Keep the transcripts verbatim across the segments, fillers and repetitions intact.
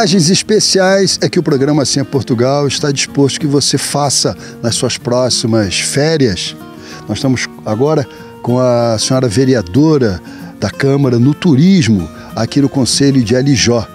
Viagens especiais é que o programa Assim é Portugal está disposto que você faça nas suas próximas férias. Nós estamos agora com a senhora vereadora da Câmara no Turismo, aqui no Concelho de Alijó.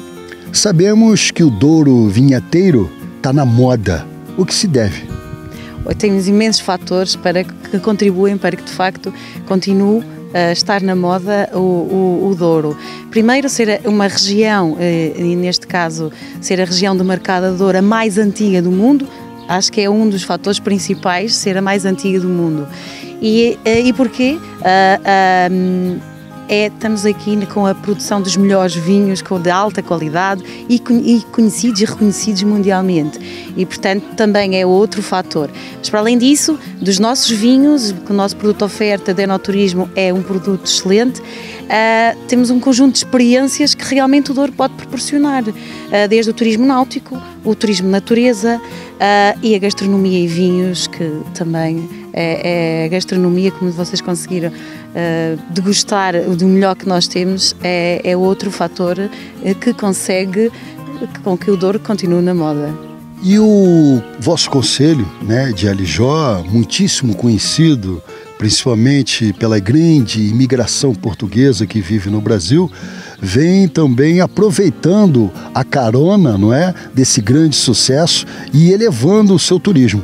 Sabemos que o Douro vinheteiro está na moda. O que se deve? Temos imensos fatores para que contribuem para que, de facto, continue a estar na moda o, o, o Douro. Primeiro, ser uma região, e neste caso, ser a região demarcada de Douro a mais antiga do mundo. Acho que é um dos fatores principais, ser a mais antiga do mundo. E, e porquê? Uh, uh, É, estamos aqui com a produção dos melhores vinhos, com de alta qualidade e, e conhecidos e reconhecidos mundialmente. E, portanto, também é outro fator. Mas, para além disso, dos nossos vinhos, que o nosso produto oferta de enoturismo é um produto excelente, uh, temos um conjunto de experiências que realmente o Douro pode proporcionar, uh, desde o turismo náutico, o turismo de natureza uh, e a gastronomia e vinhos, que também é, é a gastronomia, como vocês conseguiram uh, degustar do melhor que nós temos, é, é outro fator uh, que consegue com que o Douro continue na moda. E o vosso concelho, né, de Alijó, muitíssimo conhecido, principalmente pela grande imigração portuguesa que vive no Brasil, vem também aproveitando a carona, não é, desse grande sucesso e elevando o seu turismo.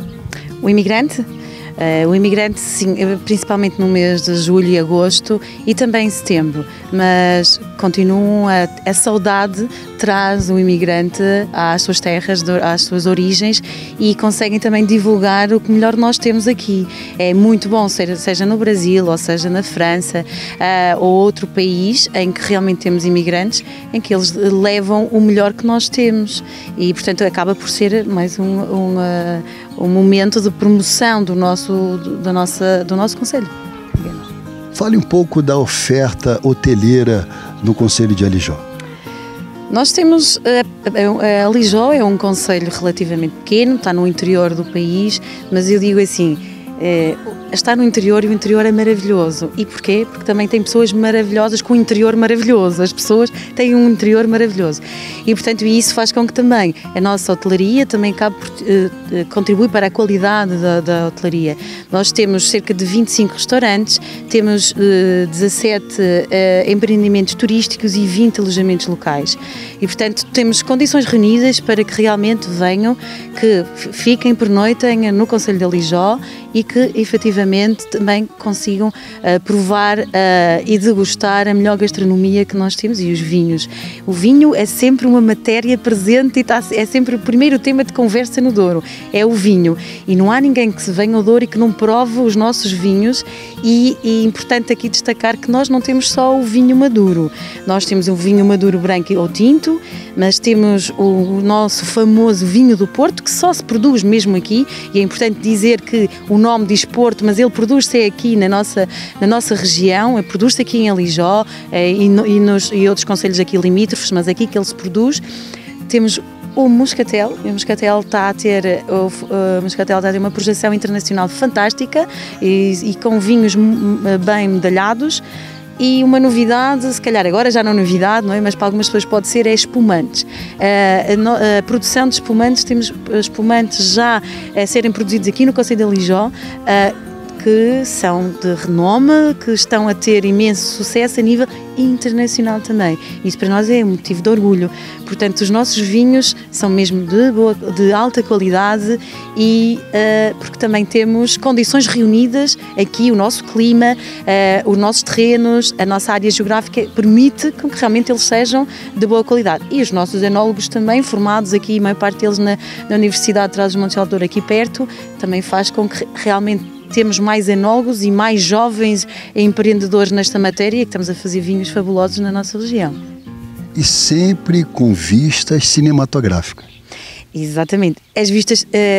O imigrante? Uh, o imigrante, sim, principalmente no mês de julho e agosto e também em setembro, mas continuam a, a saudade traz o imigrante às suas terras, às suas origens e conseguem também divulgar o que melhor nós temos aqui. É muito bom, seja, seja no Brasil ou seja na França uh, ou outro país em que realmente temos imigrantes, em que eles levam o melhor que nós temos e, portanto, acaba por ser mais um, um, uh, um momento de promoção do nosso Do, da nossa, do nosso concelho. Fale um pouco da oferta hoteleira no Concelho de Alijó. Nós temos, a, a Alijó é um concelho relativamente pequeno, está no interior do país, mas eu digo assim, é, está no interior e o interior é maravilhoso. E porquê? Porque também tem pessoas maravilhosas com um interior maravilhoso. As pessoas têm um interior maravilhoso. E, portanto, isso faz com que também a nossa hotelaria também acabe por, eh, contribui para a qualidade da, da hotelaria. Nós temos cerca de vinte e cinco restaurantes, temos eh, dezassete eh, empreendimentos turísticos e vinte alojamentos locais. E, portanto, temos condições reunidas para que realmente venham, que fiquem, pernoitem no Concelho de Alijó e que, efetivamente, também consigam uh, provar uh, e degustar a melhor gastronomia que nós temos e os vinhos. O vinho é sempre uma matéria presente e está, é sempre o primeiro tema de conversa no Douro, é o vinho. E não há ninguém que se venha ao Douro e que não prove os nossos vinhos e é importante aqui destacar que nós não temos só o vinho maduro. Nós temos o vinho maduro branco ou tinto, mas temos o nosso famoso vinho do Porto, que só se produz mesmo aqui, e é importante dizer que o nome diz Porto, mas ele produz-se aqui na nossa, na nossa região, produz-se aqui em Alijó eh, e, no, e, nos, e outros concelhos aqui limítrofes, mas aqui que ele se produz. Temos o Moscatel, e o Moscatel está a ter, o, o Moscatel está a ter uma projeção internacional fantástica e, e com vinhos bem medalhados. E uma novidade, se calhar agora já não é novidade, não é? Mas para algumas pessoas pode ser, é espumantes. A, a, a produção de espumantes, temos espumantes já a serem produzidos aqui no Concelho de Alijó, que são de renome, que estão a ter imenso sucesso a nível internacional também. Isso para nós é um motivo de orgulho. Portanto, os nossos vinhos são mesmo de, boa, de alta qualidade e uh, porque também temos condições reunidas aqui, o nosso clima, uh, os nossos terrenos, a nossa área geográfica permite que realmente eles sejam de boa qualidade. E os nossos enólogos também, formados aqui, a maior parte deles na, na Universidade de Trás-os-Montes de Aldouro, aqui perto, também faz com que realmente temos mais enólogos e mais jovens empreendedores nesta matéria e que estamos a fazer vinhos fabulosos na nossa região. E sempre com vistas cinematográficas. Exatamente. As vistas... Uh,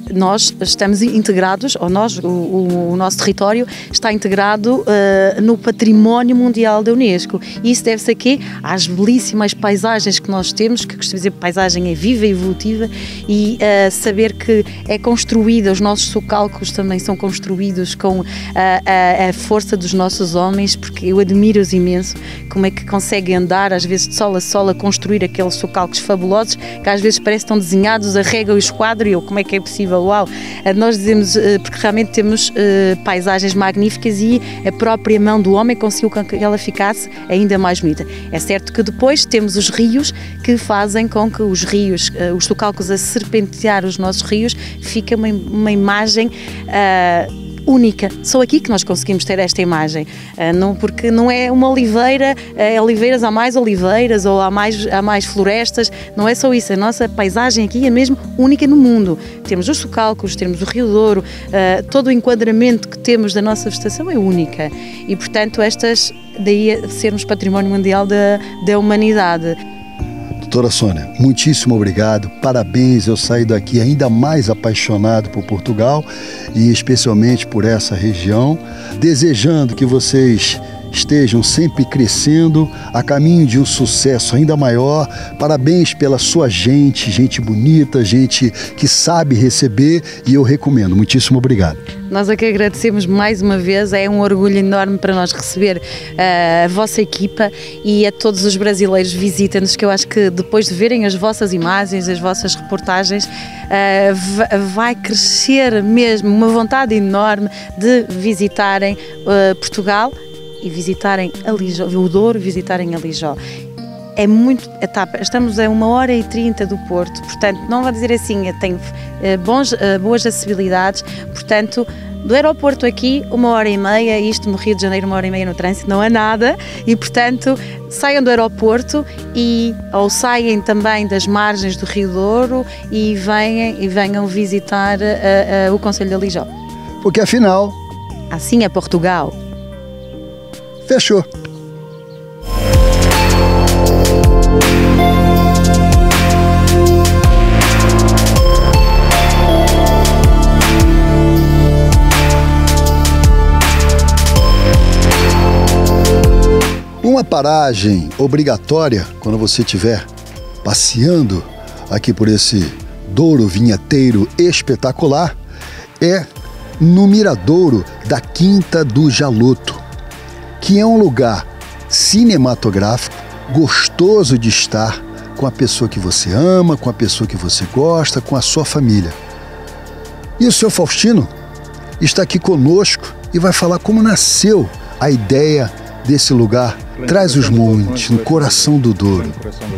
nós estamos integrados, ou nós, o, o, o nosso território está integrado uh, no Património Mundial da Unesco. E isso deve-se aqui às belíssimas paisagens que nós temos, que costumo dizer paisagem é viva e evolutiva, e uh, saber que é construída, os nossos socalcos também são construídos com a, a, a força dos nossos homens, porque eu admiro-os imenso, como é que conseguem andar, às vezes de sol a sol, a construir aqueles socalcos fabulosos, que às vezes parecem tão desenhados, a régua e o esquadro, e eu, como é que é possível? Uau! Nós dizemos, porque realmente temos uh, paisagens magníficas e a própria mão do homem conseguiu que ela ficasse ainda mais bonita. É certo que depois temos os rios que fazem com que os rios, uh, os socalcos a serpentear os nossos rios, fica uma, uma imagem uh, única. Só aqui que nós conseguimos ter esta imagem, uh, não, porque não é uma oliveira, uh, oliveiras, há mais oliveiras ou há mais, há mais florestas, não é só isso, a nossa paisagem aqui é mesmo única no mundo. Temos os socalcos, temos o Rio Douro, uh, todo o enquadramento que temos da nossa vegetação é única e, portanto, estas, daí a sermos Património Mundial da, da Humanidade. Doutora Sônia, muitíssimo obrigado, parabéns, eu saí daqui ainda mais apaixonado por Portugal e especialmente por essa região, desejando que vocês estejam sempre crescendo a caminho de um sucesso ainda maior. Parabéns pela sua gente, gente bonita, gente que sabe receber, e eu recomendo. Muitíssimo obrigado. Nós é que agradecemos mais uma vez, é um orgulho enorme para nós receber uh, a vossa equipa e a todos os brasileiros visitantes, que eu acho que depois de verem as vossas imagens, as vossas reportagens, uh, vai crescer mesmo uma vontade enorme de visitarem uh, Portugal e visitarem Alijó, o Douro, visitarem Alijó. É muito, estamos a uma hora e trinta do Porto, portanto, não vou dizer assim, tem bons, boas acessibilidades, portanto, do aeroporto aqui, uma hora e meia, isto no Rio de Janeiro, uma hora e meia no trânsito, não é nada, e portanto, saiam do aeroporto e, ou saem também das margens do Rio Douro e venham, e venham visitar a, a, o Concelho de Alijó. Porque afinal... assim é Portugal. Fechou. Uma paragem obrigatória quando você estiver passeando aqui por esse Douro vinheteiro espetacular é no Miradouro da Quinta do Jaloto, que é um lugar cinematográfico, gostoso de estar com a pessoa que você ama, com a pessoa que você gosta, com a sua família. E o seu Faustino está aqui conosco e vai falar como nasceu a ideia desse lugar. Traz os montes, no coração do Douro.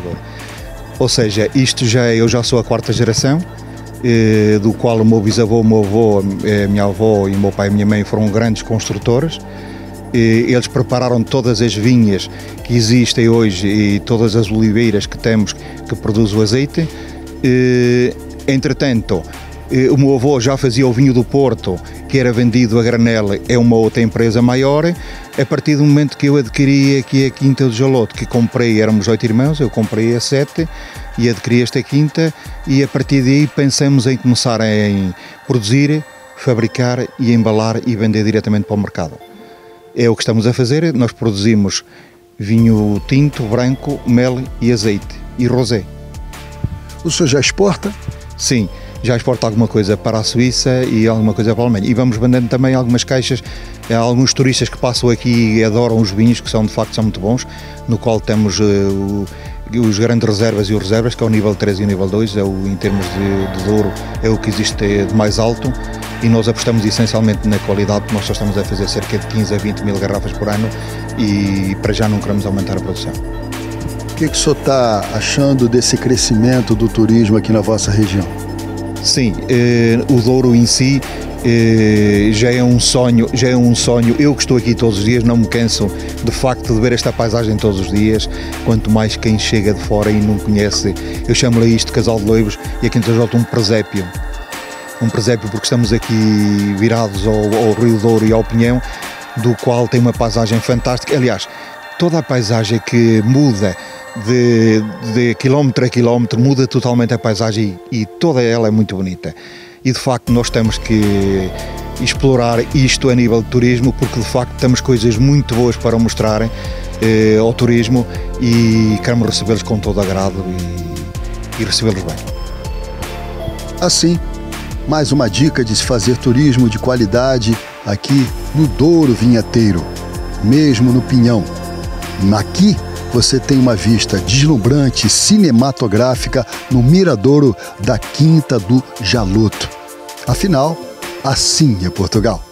Ou seja, isto já eu já sou a quarta geração, eh, do qual o meu bisavô, o meu avô, a minha avó e o meu pai e a minha mãe foram grandes construtores. Eles prepararam todas as vinhas que existem hoje e todas as oliveiras que temos que produzem o azeite. Entretanto, o meu avô já fazia o vinho do Porto, que era vendido a granel, é uma outra empresa maior. A partir do momento que eu adquiri aqui a Quinta do Jaloto, que comprei, éramos oito irmãos, eu comprei a sete e adquiri esta quinta, e a partir daí pensamos em começar a produzir, fabricar e embalar e vender diretamente para o mercado. É o que estamos a fazer. Nós produzimos vinho tinto, branco, mel e azeite e rosé. O senhor já exporta? Sim, já exporta alguma coisa para a Suíça e alguma coisa para a Alemanha. E vamos vendendo também algumas caixas a alguns turistas que passam aqui e adoram os vinhos, que são de facto são muito bons, no qual temos uh, o, os grandes reservas e os reservas, que é o nível três e o nível dois, é o, em termos de, de Douro, é o que existe de mais alto. E nós apostamos essencialmente na qualidade, porque nós só estamos a fazer cerca de quinze a vinte mil garrafas por ano e para já não queremos aumentar a produção. O que, que o senhor está achando desse crescimento do turismo aqui na vossa região? Sim, eh, o Douro em si eh, já é um sonho, já é um sonho. Eu que estou aqui todos os dias não me canso de facto de ver esta paisagem todos os dias, quanto mais quem chega de fora e não conhece. Eu chamo-lhe isto Casal de Loivos e aqui em Tajota um presépio. Um presépio porque estamos aqui virados ao, ao Rio Douro e ao Pinhão, do qual tem uma paisagem fantástica. Aliás, toda a paisagem que muda de, de quilómetro a quilómetro, muda totalmente a paisagem e, e toda ela é muito bonita. e de facto nós temos que explorar isto a nível de turismo, porque de facto temos coisas muito boas para mostrar eh, ao turismo e queremos recebê-los com todo agrado e, e recebê-los bem. Assim, mais uma dica de se fazer turismo de qualidade aqui no Douro Vinheteiro, mesmo no Pinhão. Aqui você tem uma vista deslumbrante e cinematográfica no miradouro da Quinta do Jaloto. Afinal, assim é Portugal.